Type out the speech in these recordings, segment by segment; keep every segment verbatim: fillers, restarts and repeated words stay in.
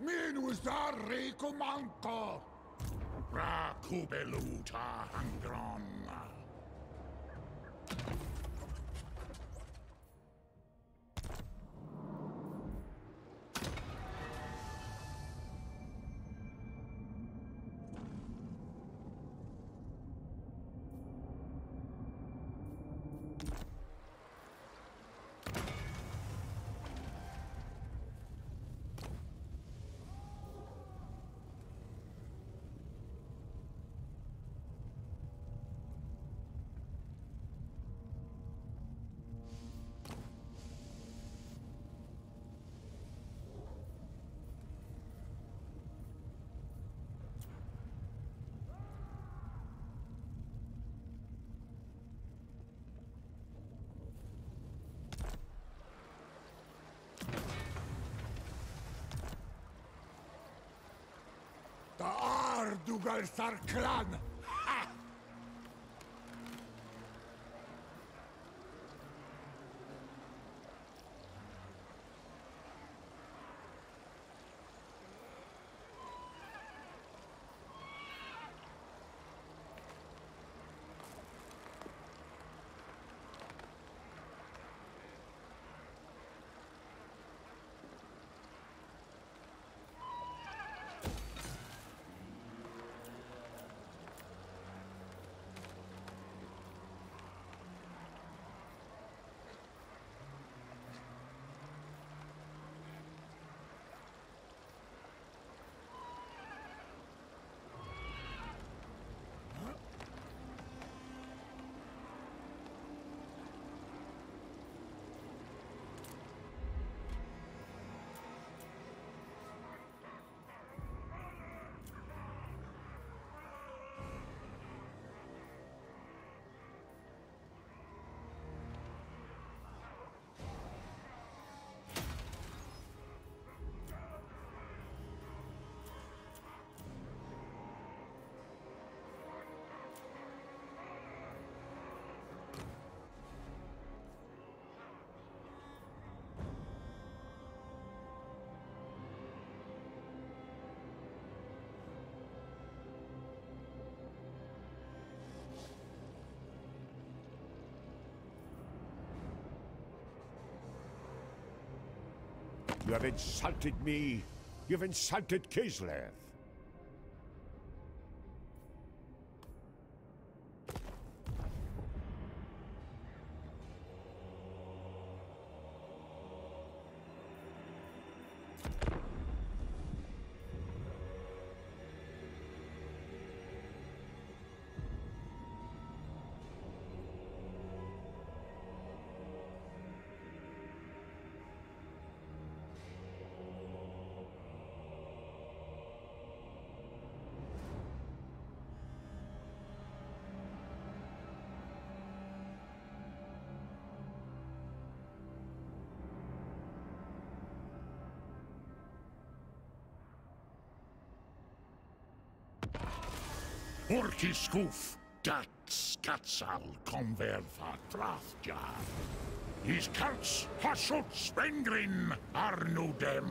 Minus da recomanto. Ra kubeluta hangron. Da Ardugal Sarklan! Ha! You have insulted me. You've insulted Kislev. Orkiskuf, dat skatsal konverfa traftja. Is kats hasot spengrin arnudem.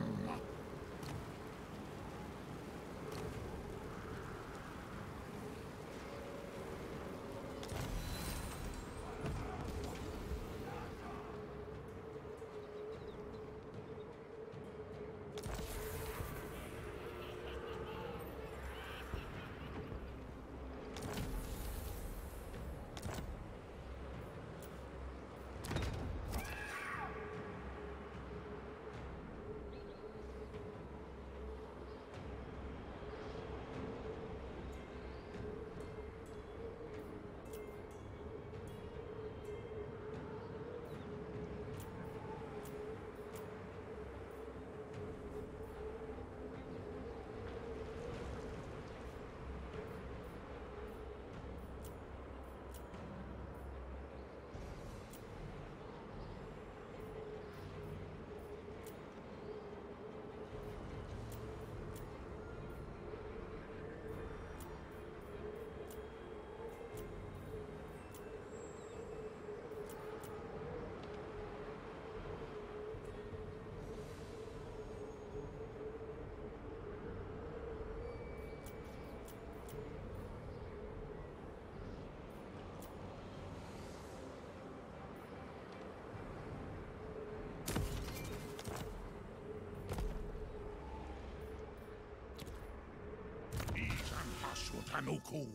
Anuku.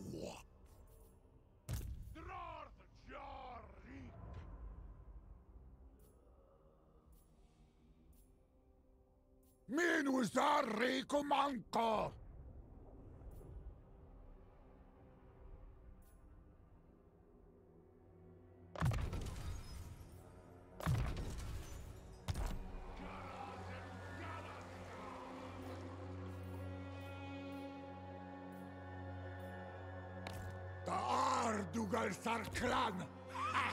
Drarth Jarik. Minus Arico Manco. Ardugal Sarklan! Ha!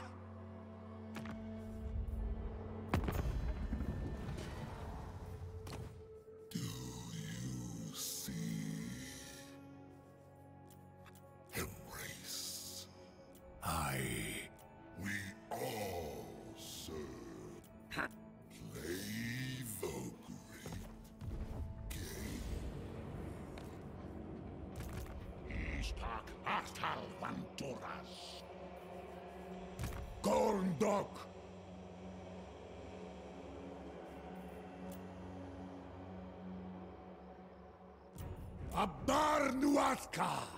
Do you see? Embrace. I. We all serve. Play the great game. Istak Astal Vanturas. Gorndok. Abarnuaskar.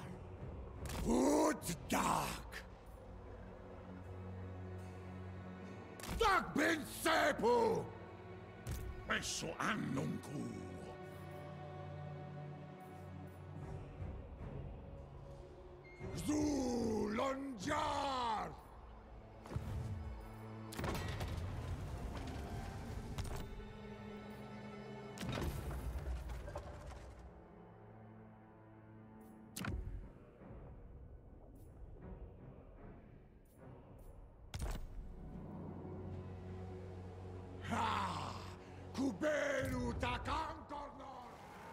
Utdak. Dak bin Sepu. Messo annunku. Zulonjar! Ha! Kubelu takankornor!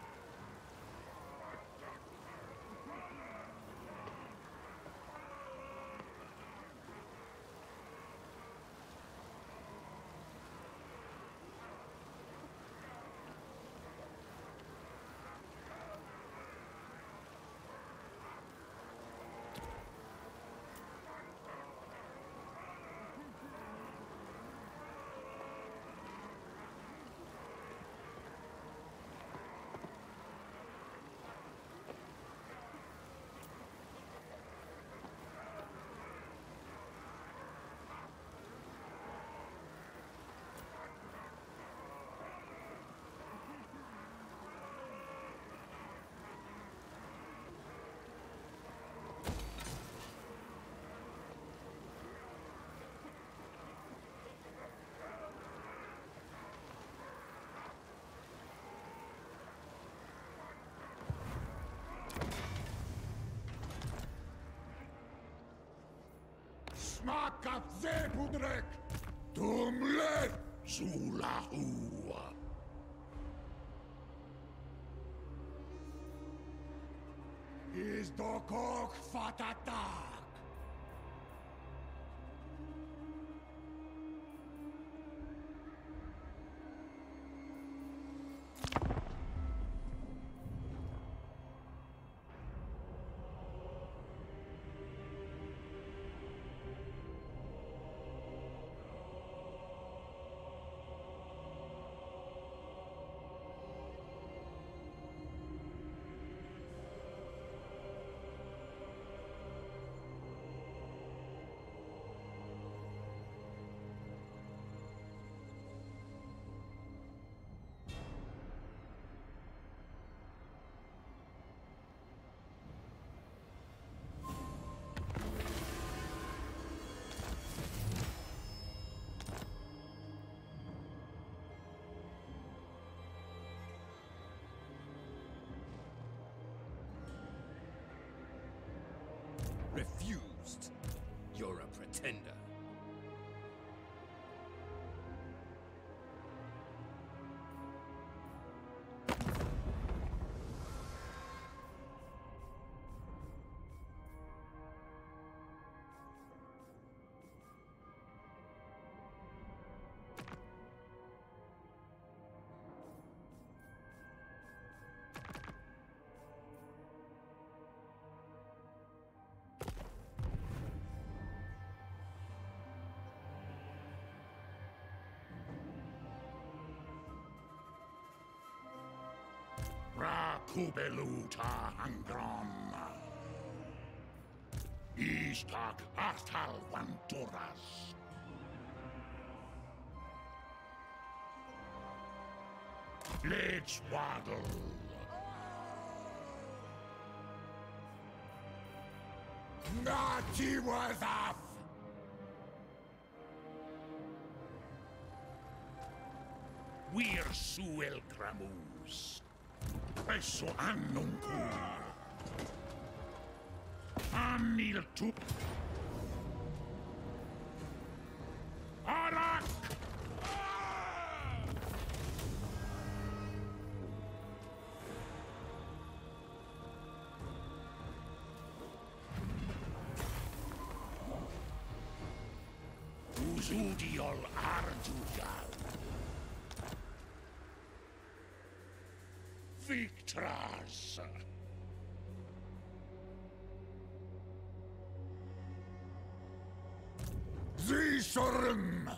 Smakaf Zepudrek! Tumle Zulahua! Is dokok fatatak! Refused. You're a pretender. Rakubeluta Angron. Istak Astal Vanturas. Let's waddle. Nati was off. We're Suel Gramus. Presso annum cur. Annil tu. Arak! Usudiol Ardugal. Victras. Zisorum.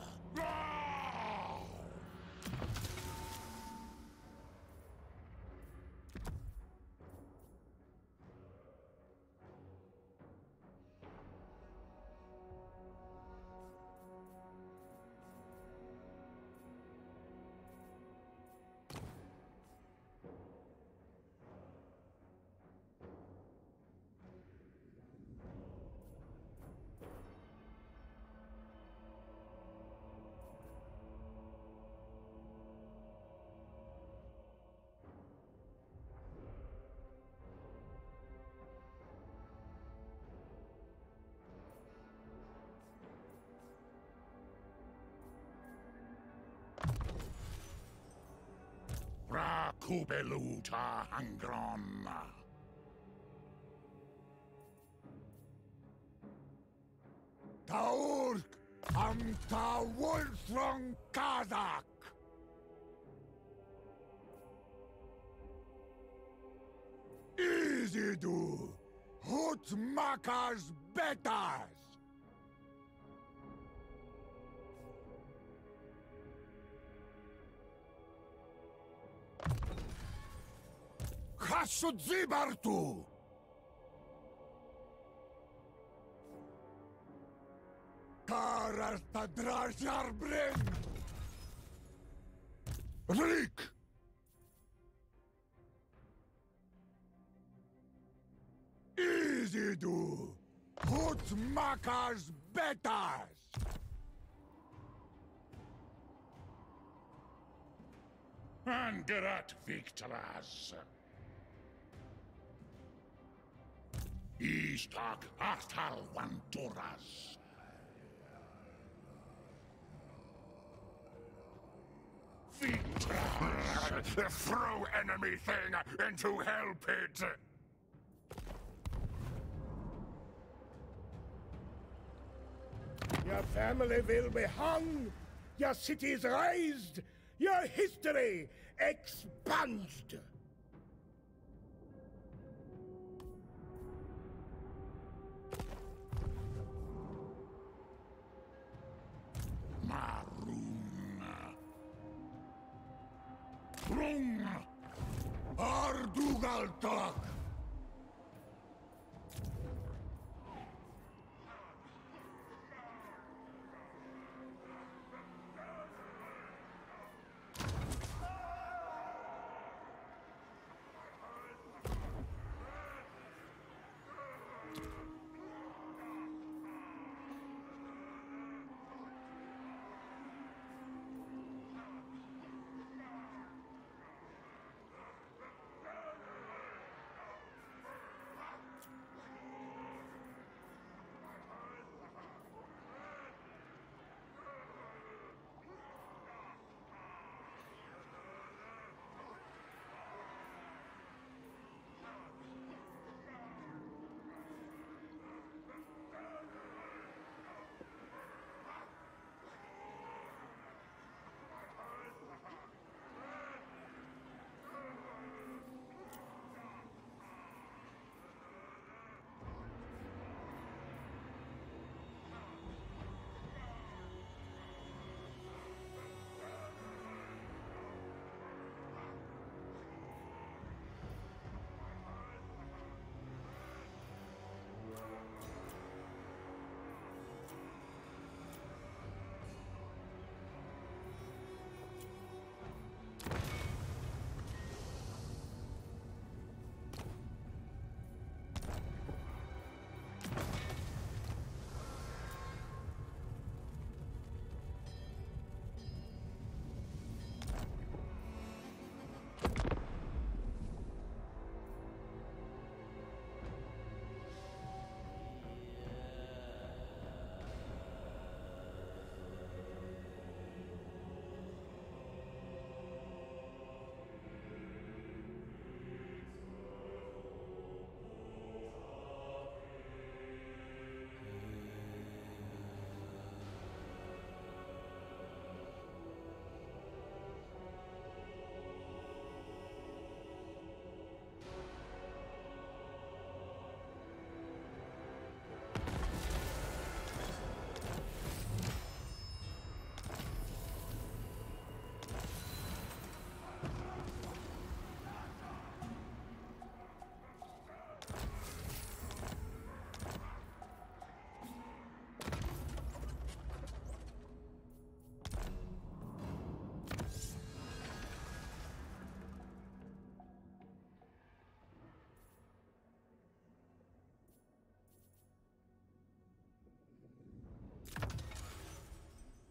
Ra kubeluta hangron. Taurk am ta wolfrong kazak. Easy do. Hut makas betas. Hashnut zibartu. Karasta drajar brin. Rik. Easy do. Hut makas betas. Angerat victras. Istak Astal Vanturas. Victras! Throw enemy thing into hell pit! Your family will be hung, your cities razed, your history expunged. Marun. Rung. Ardugaltak.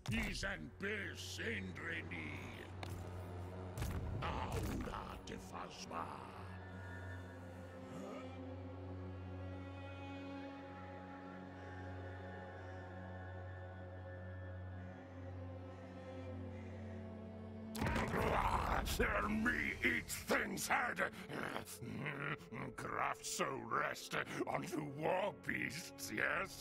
Isen bis indreni. Aula de Fasma. Tell me eat things head. Craft so rest onto war beasts, yes?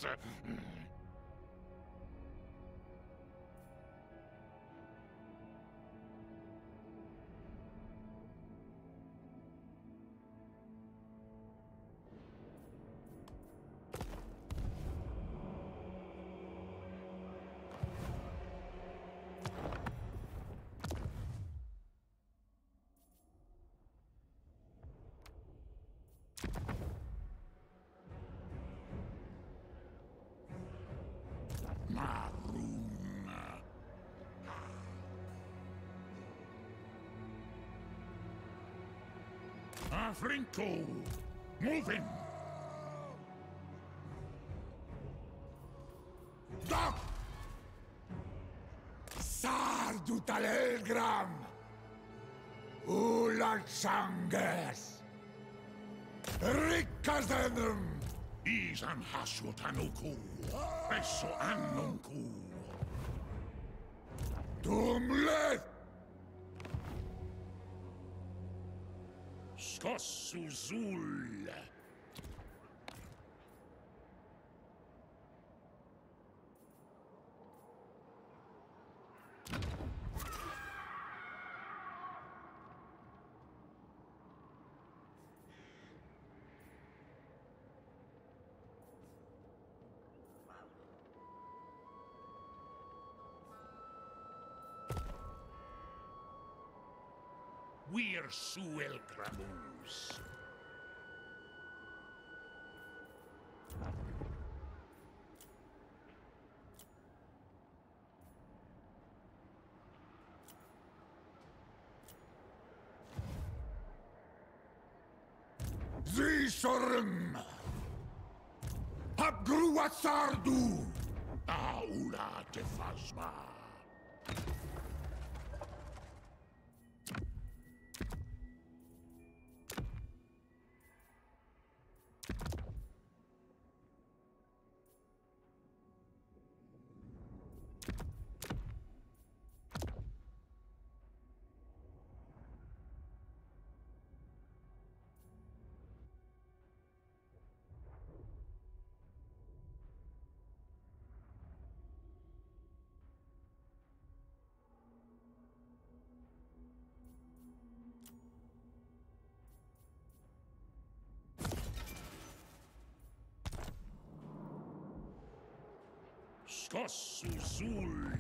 Frinko! Moving! Doc! Sardut Alegram! Ulatsanges! Rikazenum! Isan Hashutanuku! Peso Annunku! Dumlet! Skossuzul. We're Suel Kramus. Zisorum! Abgruasardu! Aula de Fasma! Skossuzul.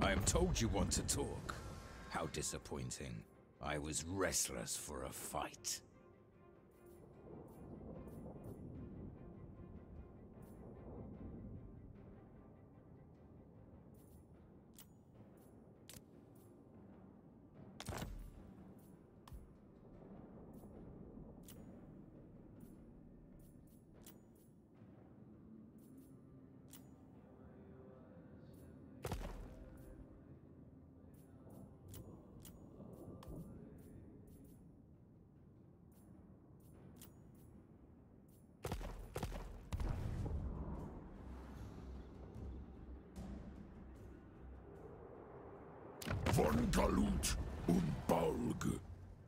I am told you want to talk. How disappointing. I was restless for a fight. Von Galut und Balg.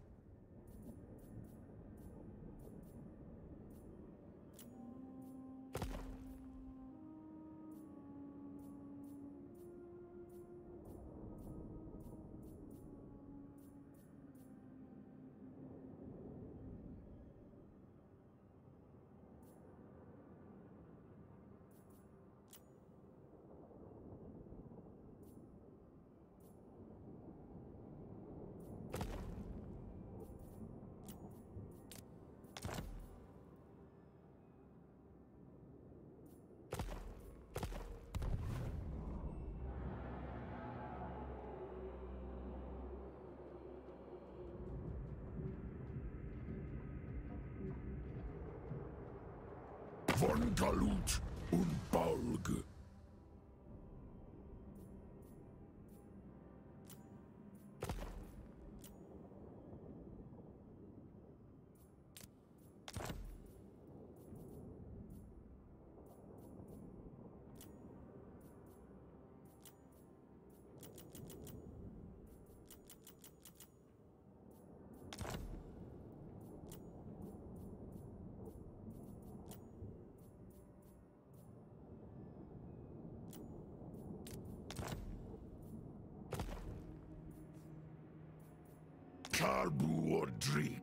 Von Galut und Balg. Kalbu Odrik.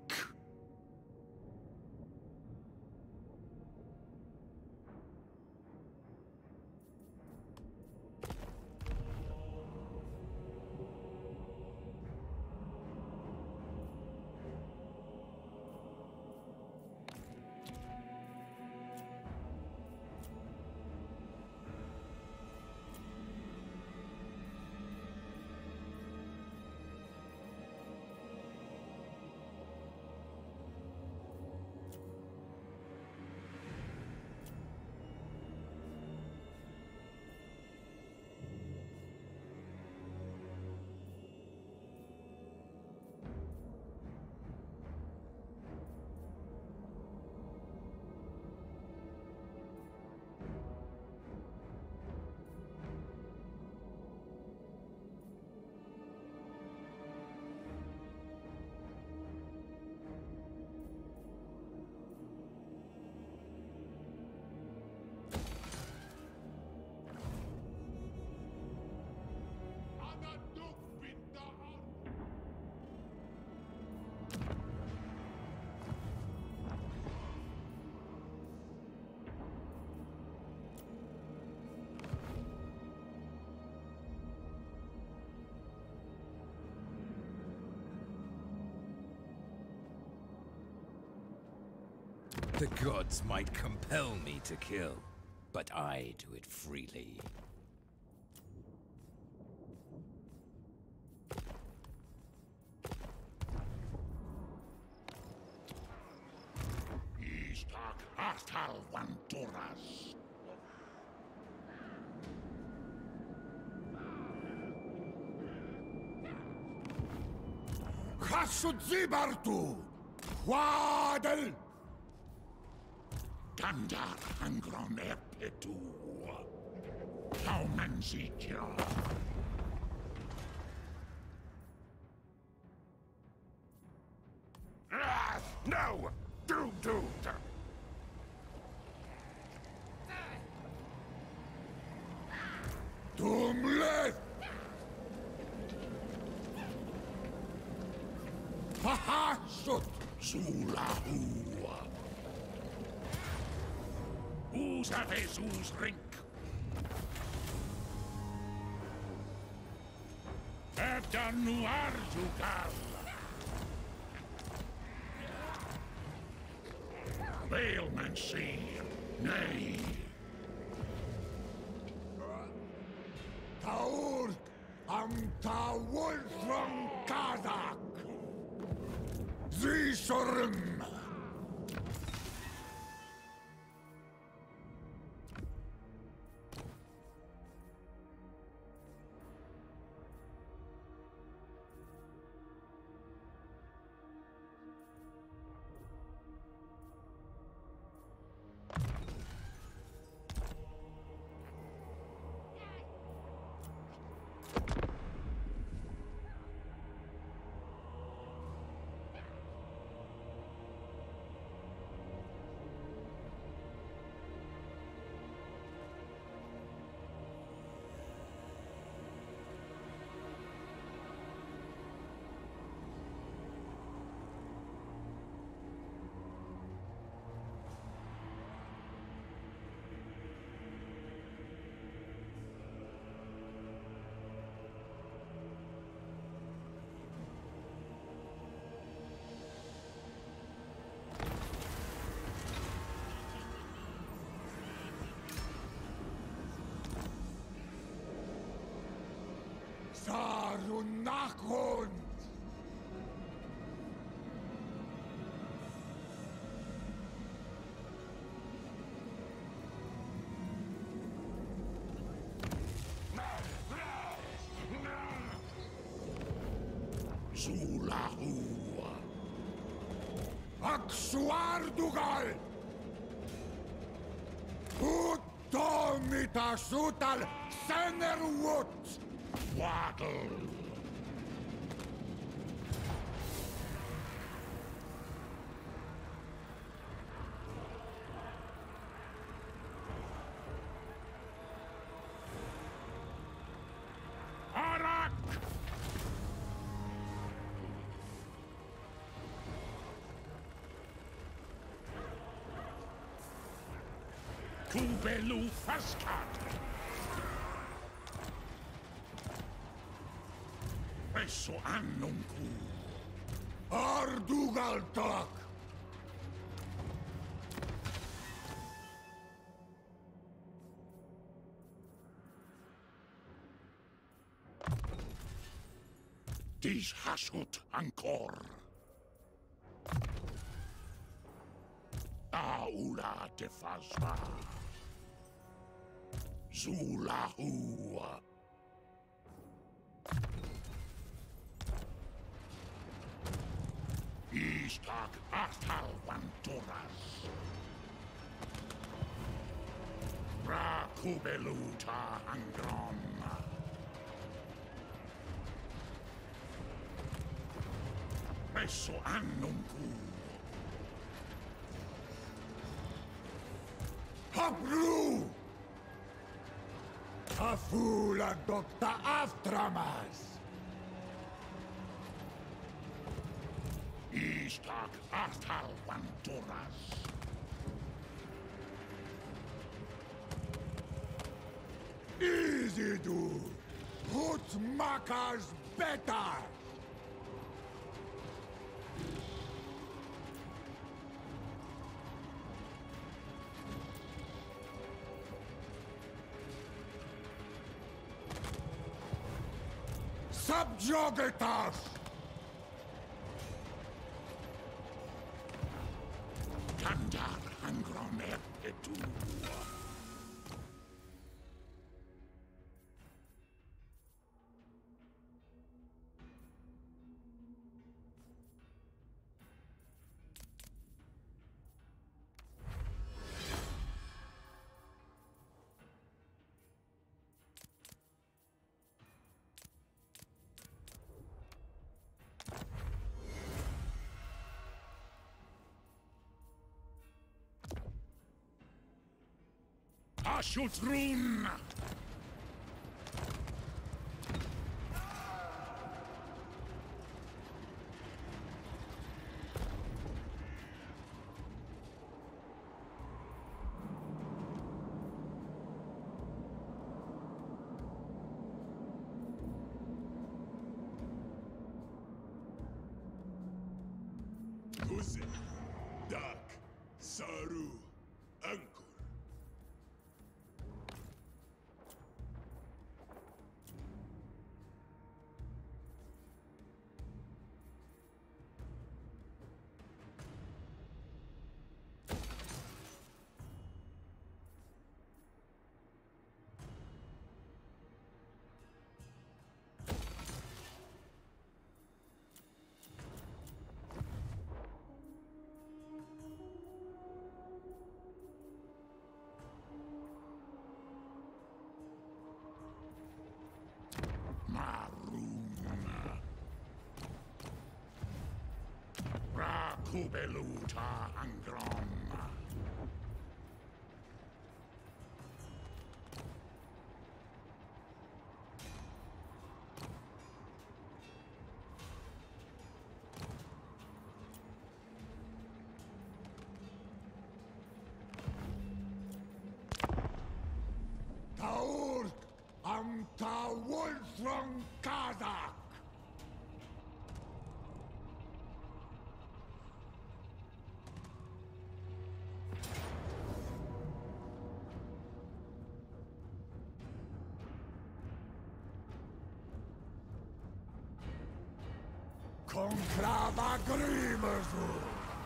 The gods might compel me to kill, but I do it freely. Istak Astal Vanturas. Hashnut Zibartu! Wadel! Gandar Angron Erpetu. Taumansikya. Ah, no! Do, do, do. Tumlet! Hashnut Zulahua. Us have Jesus rink. Eta nuardugal. Bailmancy, nay. Taur am Tawul from Kazak. Zisorim. Sarunachund! Zulahu. Aksuardugal! Uttomita sutal senerwut! Waddle. Arak! Kubelu Faskat! Presso annunku. Ardugaltak! Dies Hashnut ancor. Aula de Fazva. Zulahu. Istak Artal Vanturas. Rakubeluta Angrom. Presso annunku. Hapru! Afula Doctor Aftramas! Istak Artal Vanturas. Easy do! Hutmakas better! Subjugatas! Kandar Angromer Etu. Ashutrun! Uzi, Dak, Saru, Ankur. Kubeluta Angron. Taurk am ta Wolfram Kazak. Conclava Grimersu!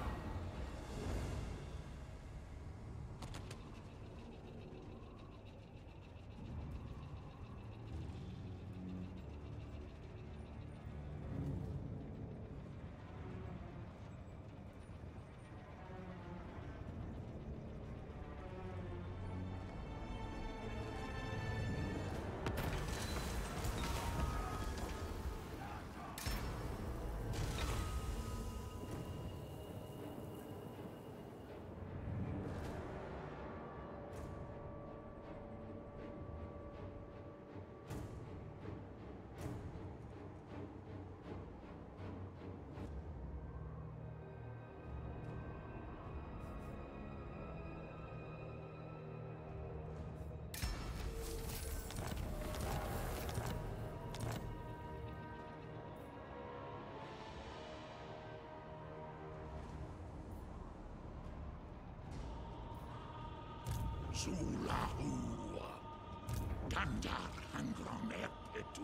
Sulahu, Gandar Angron Epitu,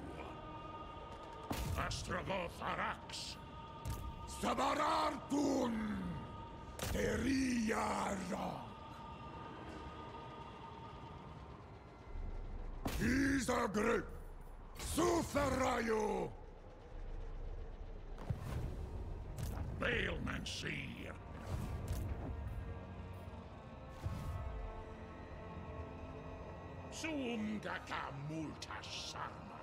Astragoth Arax, Sabarartun, Teriara. Isagre, Suferayo, Bailmancy. Sumgaka multa sarma.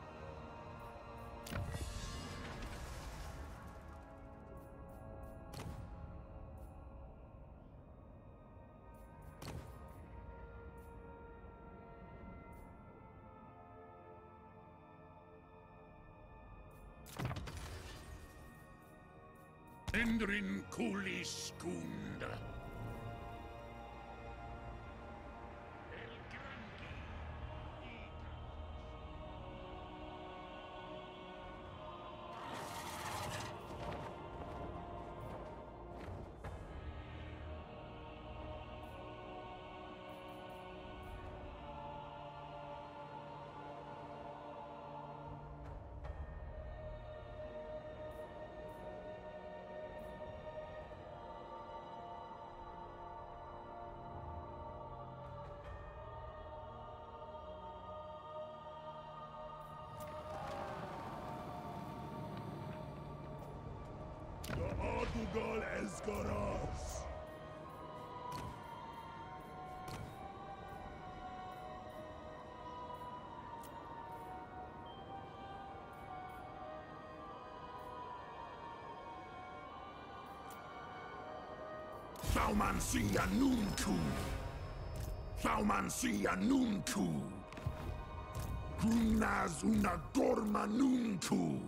Endrin kulis kunda. Adugal Esgaras. Thaumansia Nunku. Thaumansia Nunku. Grunaz una gorma Nunku.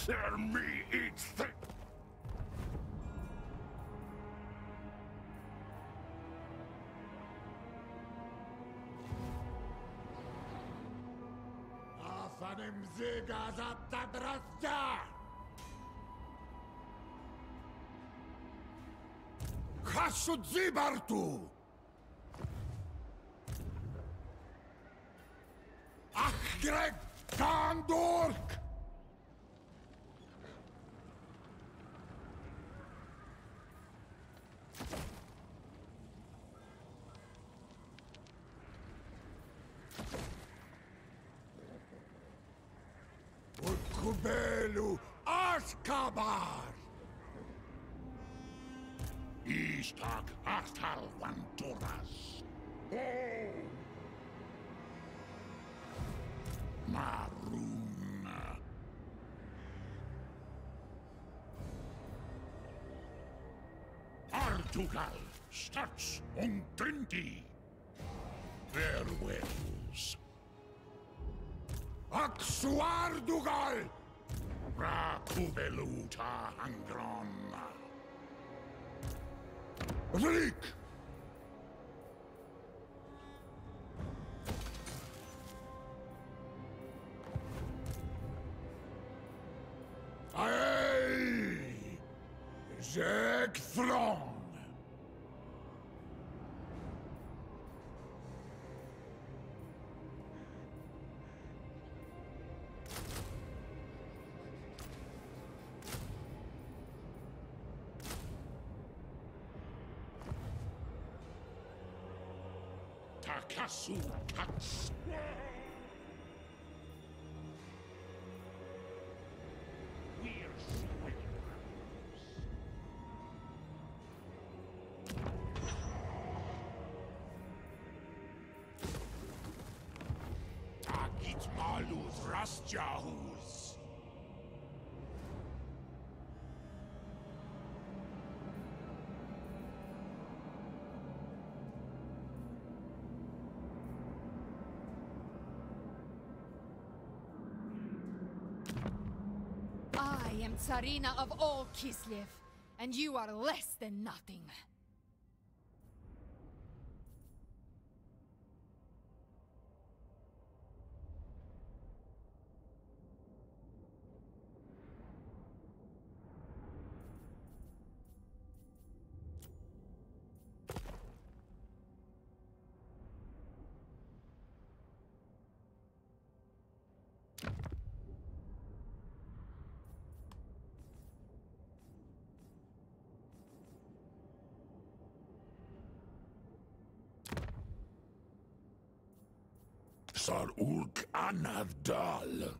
Hear me eat thick. Afanim zigas atadrasja! Khashud zibartu! Achgreg Kandork! Kubelu Ashkabar! Istak Astal Vanturas. Maroon. Artugal, Stats und Trinity. Werewolves. Aksuardugal! Rakubeluta Angron. Vrik! Aye! Zeg Throng! Takasu Tats. We're swingers. Takit Malus Rastjahus. I am Tsarina of all Kislev, and you are less than nothing. Sar Urk Anavdal.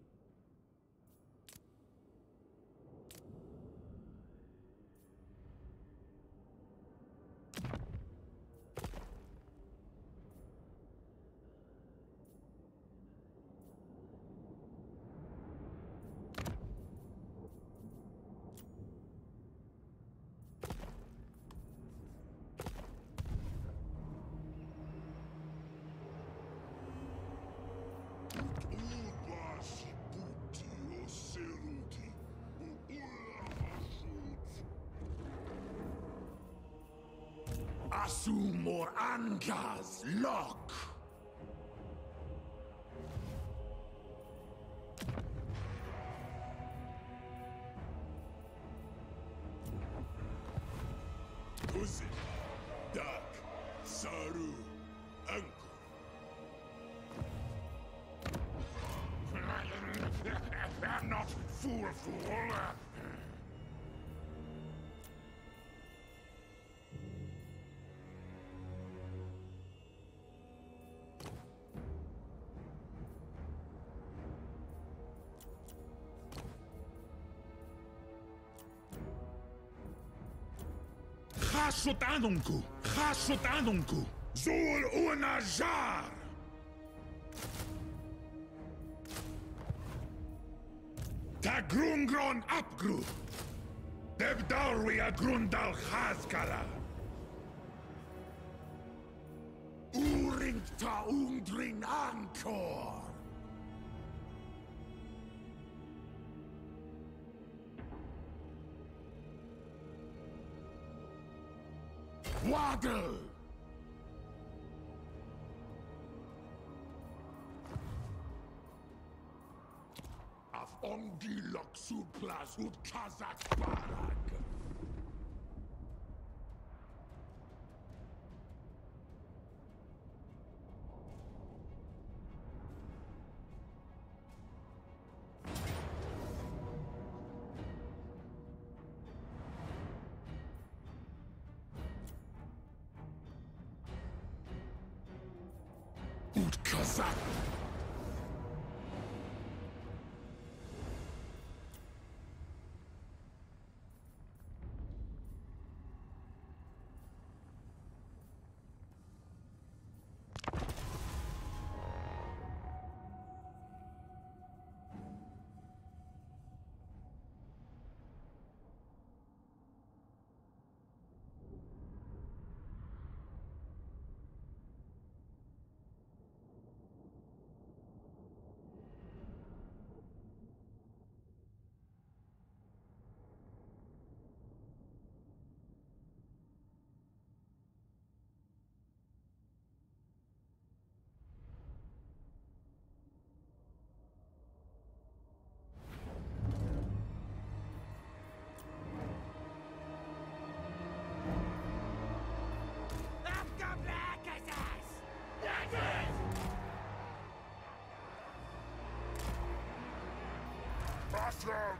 Asumor Angas Lock. Pussy, Duck, Saru, Uncle. I'm not fool, fool. Hashnut Anunku, Hashnut Anunku, Zul Unajar. Tagrungron Apgru, Debdalwi Agrundal Hazkala. Uringta Undrin Ankor. Waddle! Af ongi loksuplas ut kazak barak. Ut kazak. Awesome!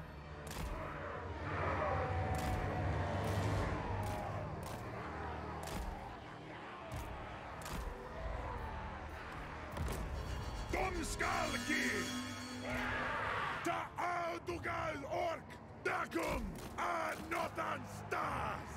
Dumskalki! Da Audugal Ork! Dakum! A Notan Stas!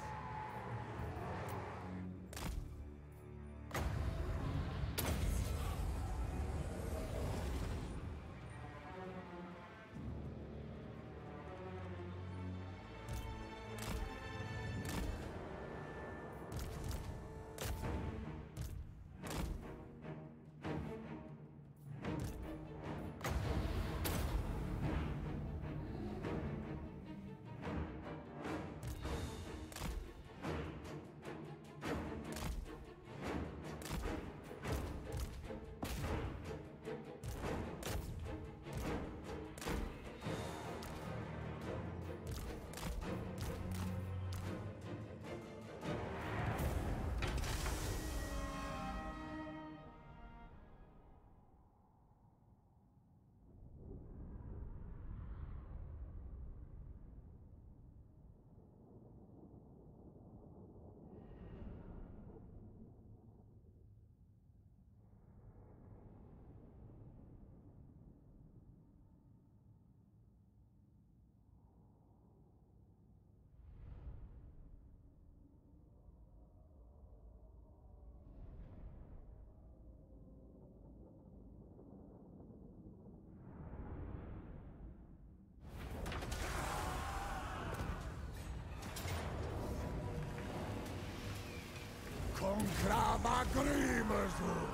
Conclava Grimersul!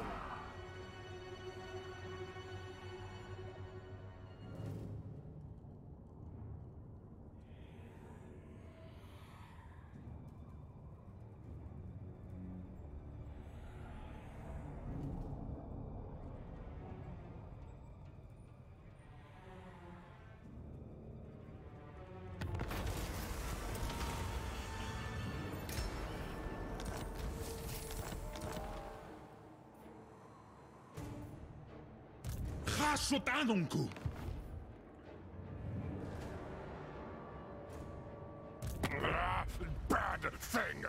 Hashnut anunku! Bad thing!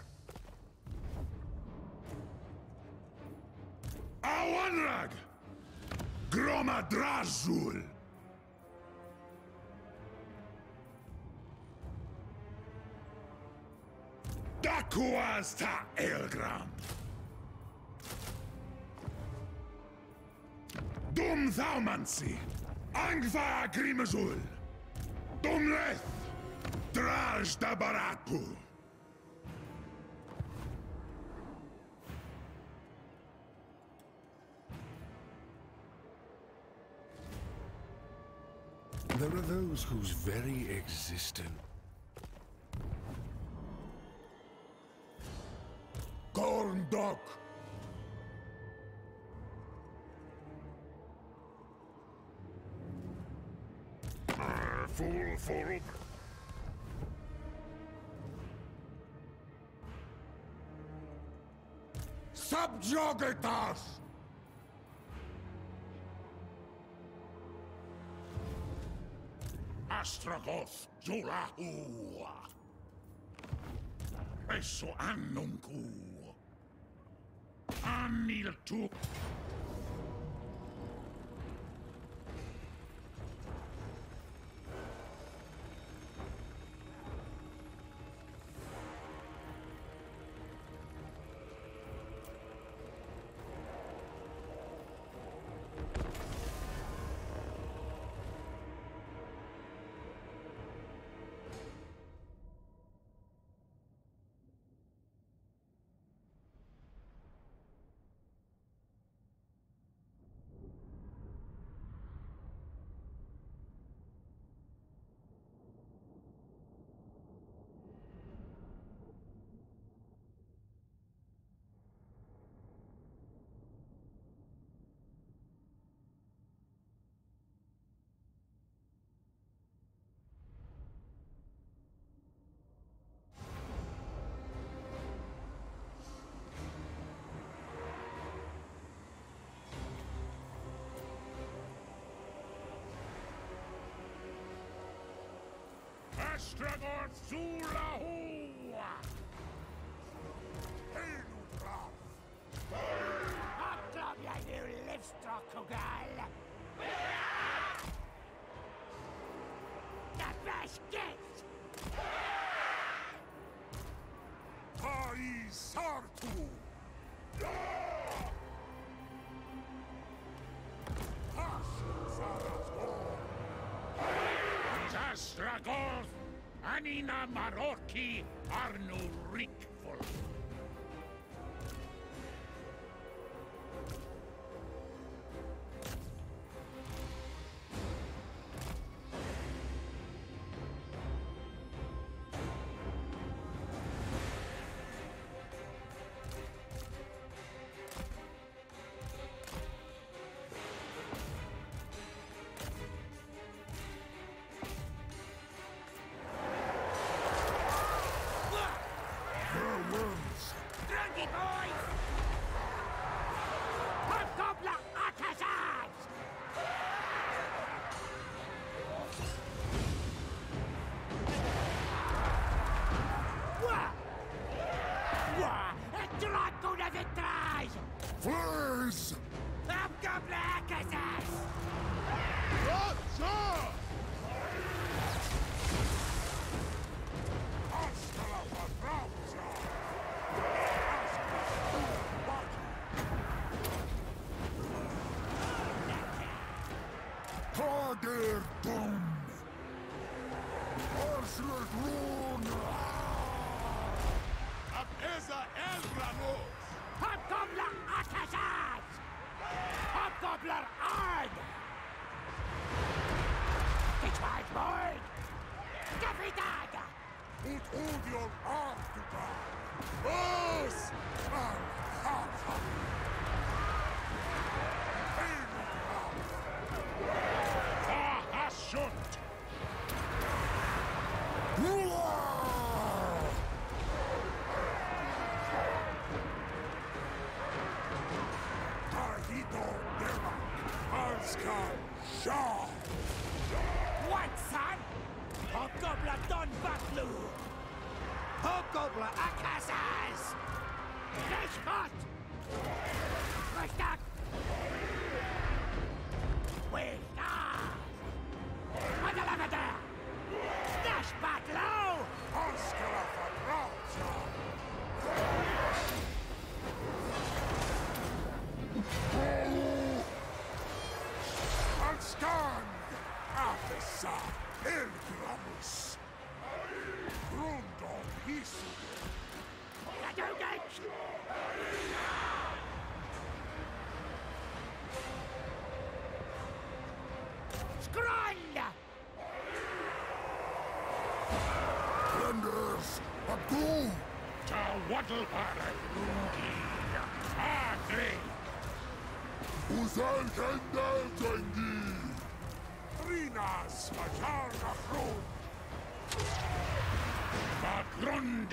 Awanrag! Gromadrazul! Dakuas ta Elgram! Dum Thaumansi! Angva Grimazul! Dumleth! Draj da Baratu! There are those whose very existence corn dog. Uh, full, full. Subjugate us! Astragoth Julahu. Eso annunku. Anil tu. Astragoth Zulahu! Henudraf! Up, you new livestock, Kugal! The best gift! Pai Sartu! Astragoth! Anina Maroki Arnu Rickful. Flares! Target Dom! Arslet Rune! Apesa Elgranos! Hobgoblin Akazaz! Hobgoblin Ard! Getreid Boyd! Capitad! Ut Udion Artuga! Bos! Al Harfa! Ah, Hashnut! Shaw! What, son? Hobgoblin Don Batlu! Hobgoblin Akazaz! Nashbot! Rashtak! Wildar! Madalavada! Nashbatlo! Oscar Fabrauza! Alskan! Afesa! Elgramus! Grundon Hisu! Gadogach! Skrond! Renders! Abdu! Tau waddle para Rugi. Agri. Uzal kendel tengi. Rinas Majarna Kron. Bagrund.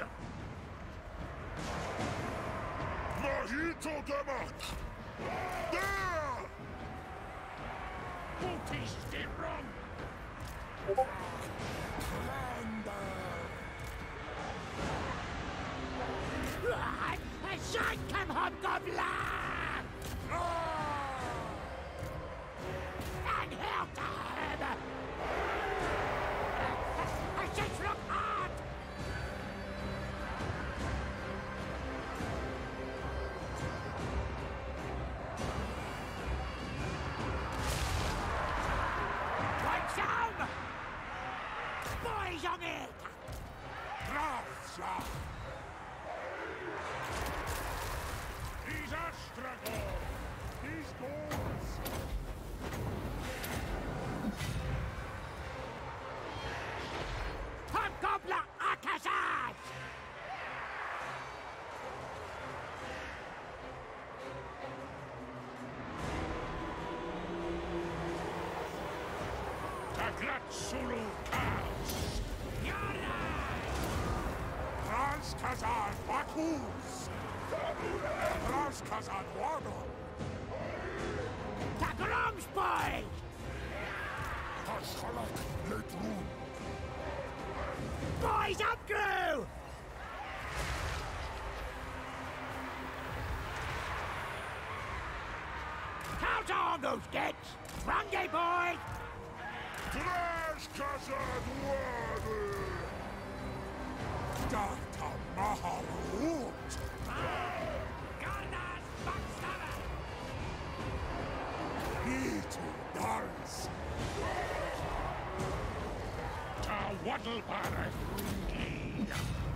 Mahito gemacht. Der! Booty Stirron. A shot come hobgoblin! And help him! I should look hard! One down! Boys on it! Dwarfs. He's Astragoth. He's Dwarfs. Hobgoblin Akazad! Agrat Sulu Cows. Yara! Transkazan Bakus. Transkazan Wado. Tagrom's boy! Hashnut letrun. Boys up, crew! Count on those gets! Run, gay boy! Transkazan Wado. Data Maharut. Gardas backstabber! Itu Dars. Ta Waddle para Rugi.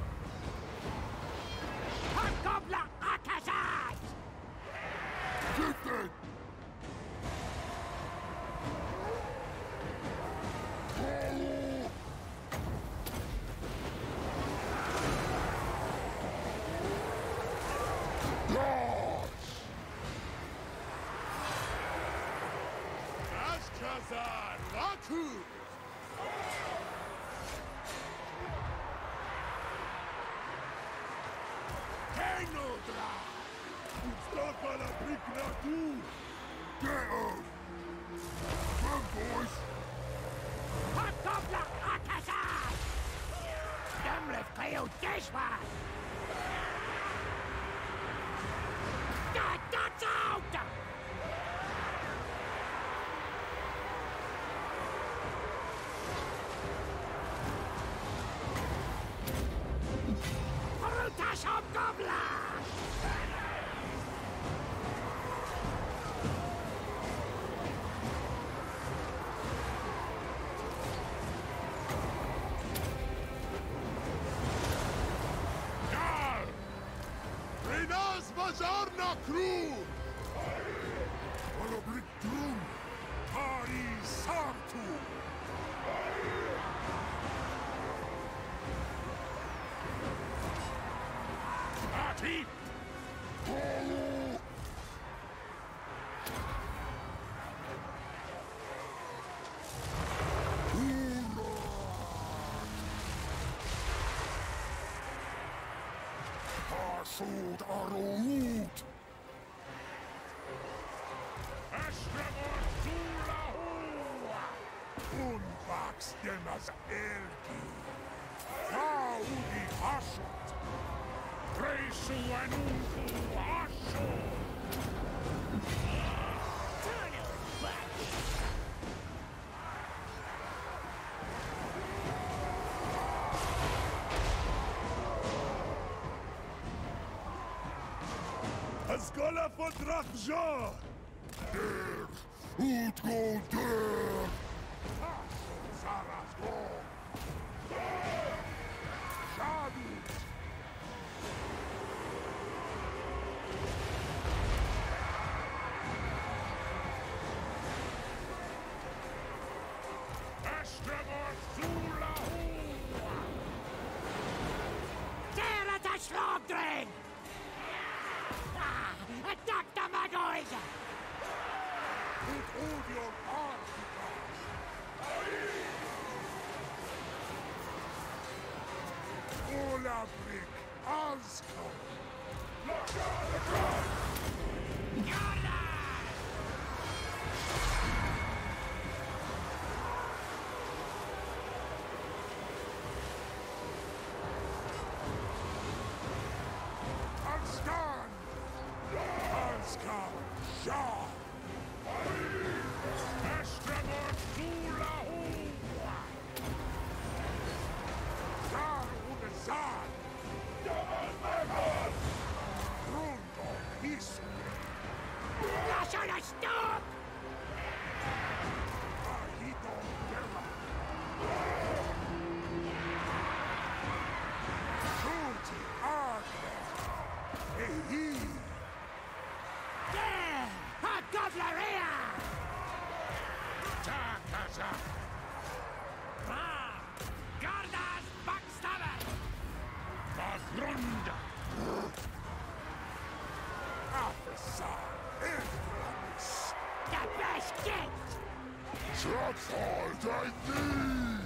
Hobgoblin Akazad! Gifted. Ashkazan Laku. Kenodra. Utstaka la prikratu. Get out. Come, boys. Hobgoblin Akazad! Demlef Cleo Deshwa! Get that out! Brutus Hobgoblin! Gar. Rinas Majarna crew. Olobrik drum. Tari Sartu. Ati. Hasud Arut. Astragoth Zulahu. Unvax Demas Elki. Faudi Hashnut. Presu Anunku Hashu. Turn it back! Asgola Fodrakja. Der. Utgo der. Sarasgo. Shadu. Terra da Slagdre! Put all your arms Olabrik, Azkar. Azkan! Azkar! Shah! Astragoth Ironhand! Dar Unazad! Rondo Hisu! Lasciala stop! Ahito Dema! Shunti Arne! Ehi! There! Hot Gobbleria! Takaza! Ah! Gardas Backstabber! Magrunda! Afasar! Inflamus! The best gift! Trapford I thee!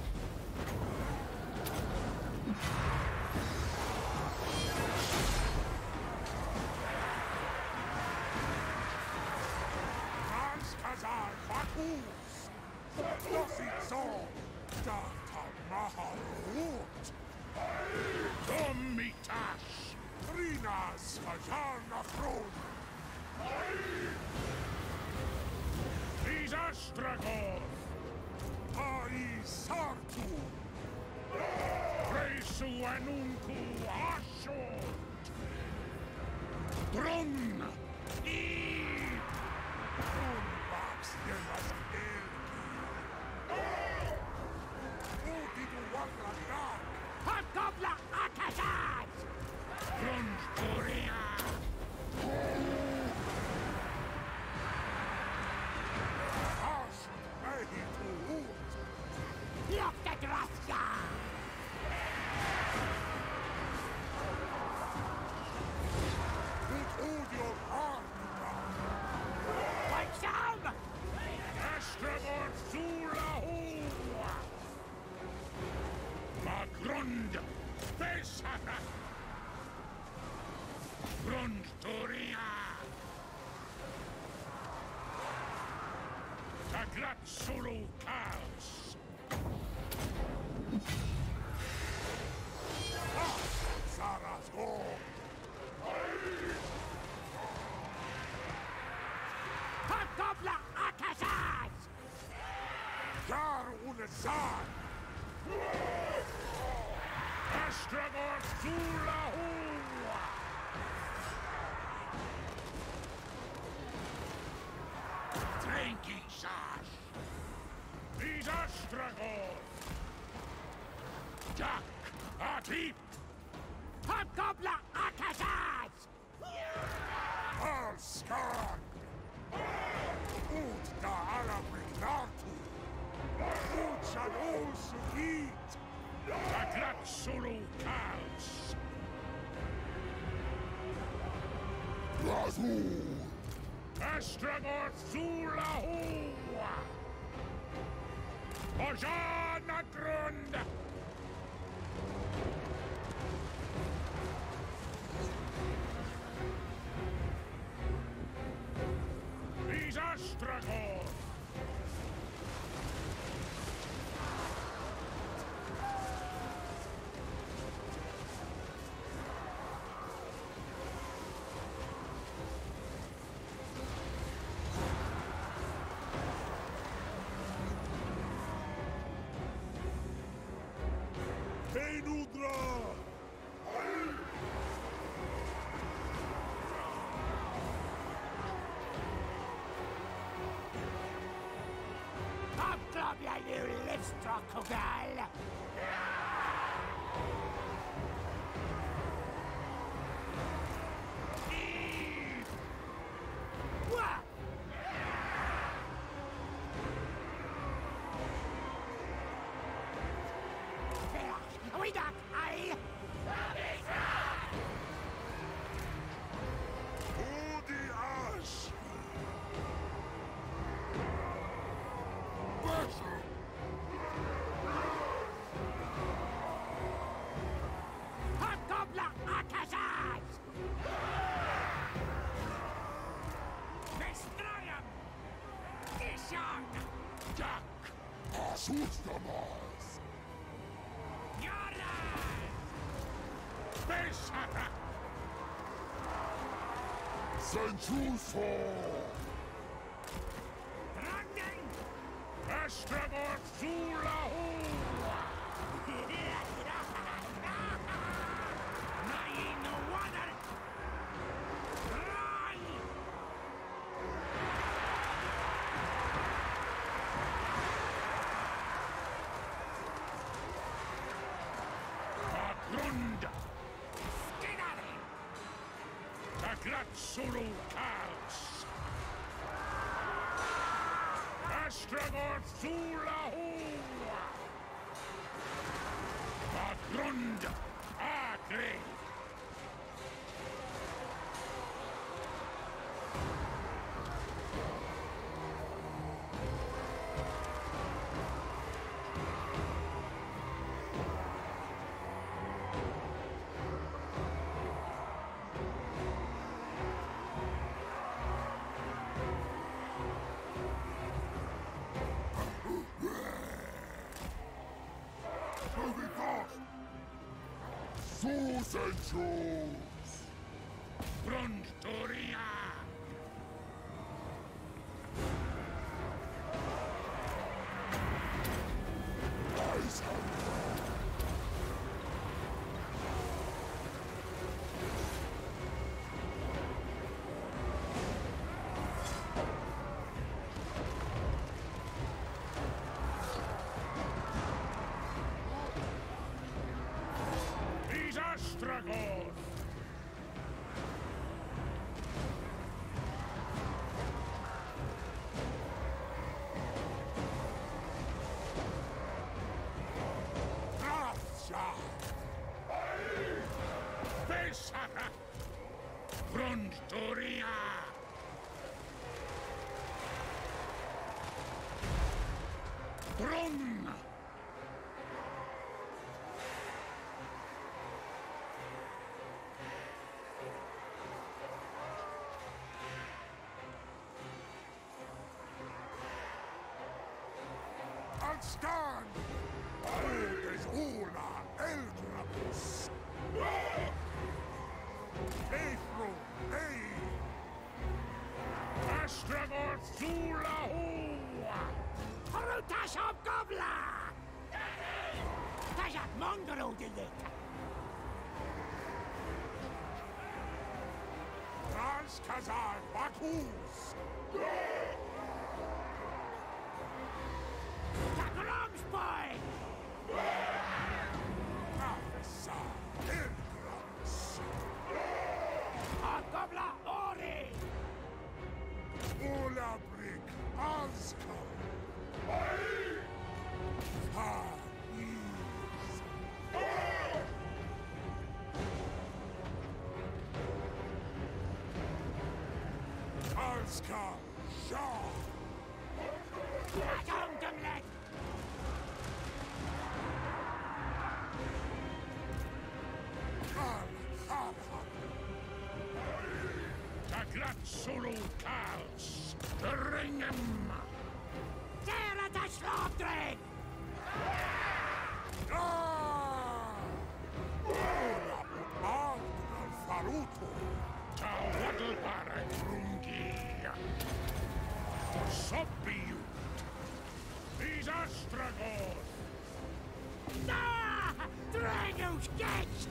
Azkazar Bakus! Lossitson! Data Maharut! Domitash! Rinas Fajarna Throne! These Astragoth! Ai Sartu! Presu Anunku Ashot! Drun! Eve! Drunbox Yemas Elki! Udidu Wagranak! Hot Gobbler Akashad! Grunge Korea! Hashnut Mehi Tuhut! Look the Drasya! Put all your heart Like some! Astragoth Zulahua! Magrund! Besana! Grund Toria! Tagrat Sulu Chaos! Ah! Sarah's gold! Hot Gobbler Akashad! Dar Unazad! Astragoth Zulahua! Drinking Sash! These Astragoth! Duck! Atip! Hot Gobbler Akashad! Alskan! Ut da Alabrignatu! Ut Shadol Sukit! Tagrat Sulu Chaos! Razul! Astragoth Zulahua! Ojana Grund! These Astragoth! Nudra! Hot Gobbler, you livestock girl! What? We got I. Udi Ash! Shoot the boss! Yara! Space attack! Sensuso! Running! Astragoth Zulahua! Not in the water! Run! Bagrunda! Skinner! Tagratsulu Kals! Astragoth Zulahua! Bagrunda! Agri! Moving fast! Sus and shoes! Brundtoria! Eyes have These Astragoth! Dwarfs! Space attack! Brundtoria! Brun! I'll stand! Old is Ula Eldrabus! Faithful, hey! Astragoth Zulahua! Harutas of Gobla! There's a mongrel did it! Transkazar Bakus! Tagrom's boy! Professor Eldrabus! A Gobla Ori! Ula Brick Azkal! Faiz! Alska Shah! Atomdemlet! Al-Khabha! Tagratsulu Kals! Ringem! There at the slaughtering! Ah! Ula Butad al-Faruto! Tawadalbara Grungi! Subbiut! These Astragoth! Ah! Drago's gets!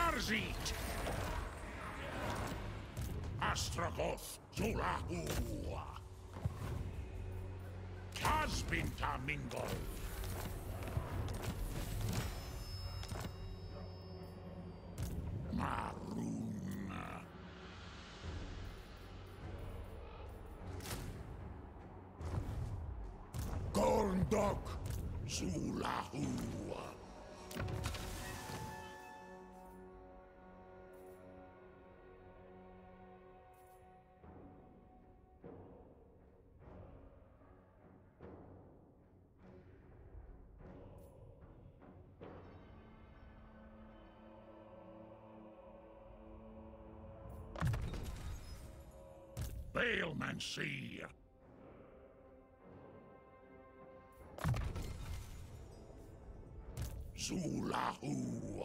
Farzit! Astragoth Zulahu! Kazbinta Mingol! Maroon! Gorndok Zulahu! Bailmancy! Zulahu!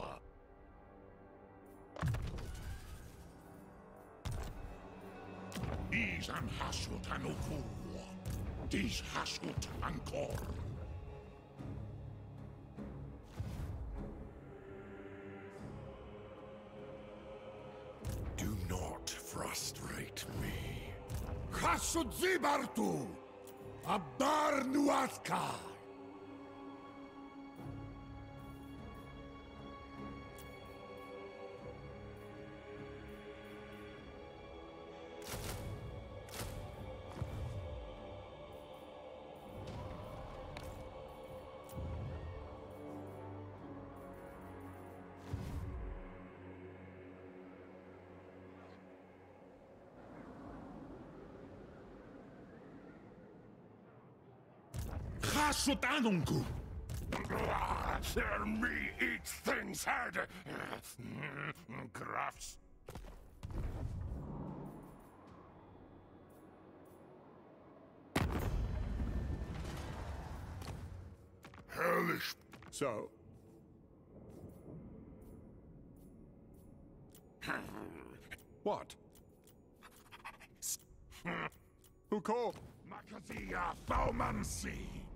Is an Hashnut and Uku. Dis Hashnut and Korn. Do not frustrate me. Hashnut Zibartu! Abbar Nuatka! Hasutanunku! Me eats things head. Crafts. Hellish. So? What? Who called? Makazia Thaumancy.